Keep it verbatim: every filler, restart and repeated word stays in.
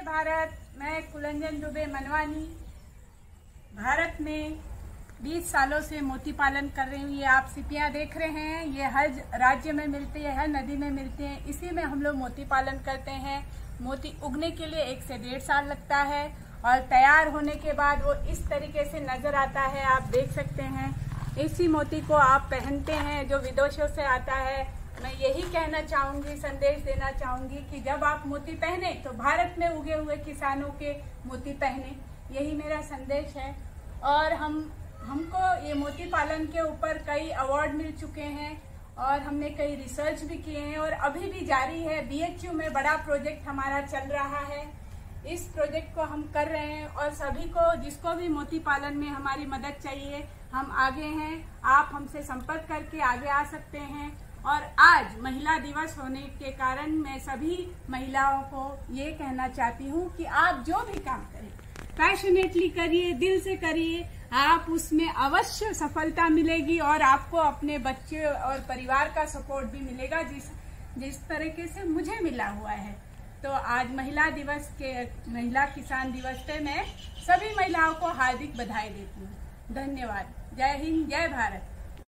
भारत। मैं कुलंजन दुबे मनवानी भारत में बीस सालों से मोती पालन कर रही हूँ। ये आप सिपियाँ देख रहे हैं, ये हर राज्य में मिलती है, हर नदी में मिलती हैं। इसी में हम लोग मोती पालन करते हैं। मोती उगने के लिए एक से डेढ़ साल लगता है और तैयार होने के बाद वो इस तरीके से नजर आता है, आप देख सकते हैं। इसी मोती को आप पहनते हैं जो विदेशों से आता है। मैं यही कहना चाहूँगी, संदेश देना चाहूँगी कि जब आप मोती पहने तो भारत में उगे हुए किसानों के मोती पहने, यही मेरा संदेश है। और हम हमको ये मोती पालन के ऊपर कई अवार्ड मिल चुके हैं और हमने कई रिसर्च भी किए हैं और अभी भी जारी है। बी एच यू में बड़ा प्रोजेक्ट हमारा चल रहा है। इस प्रोजेक्ट को हम कर रहे हैं और सभी को, जिसको भी मोती पालन में हमारी मदद चाहिए, हम आगे हैं। आप हमसे संपर्क करके आगे आ सकते हैं। और आज महिला दिवस होने के कारण मैं सभी महिलाओं को ये कहना चाहती हूँ कि आप जो भी काम करें पैशनेटली करिए, दिल से करिए, आप उसमें अवश्य सफलता मिलेगी और आपको अपने बच्चे और परिवार का सपोर्ट भी मिलेगा, जिस जिस तरीके से मुझे मिला हुआ है। तो आज महिला दिवस के महिला किसान दिवस पे मैं सभी महिलाओं को हार्दिक बधाई देती हूँ। धन्यवाद। जय हिंद, जय भारत।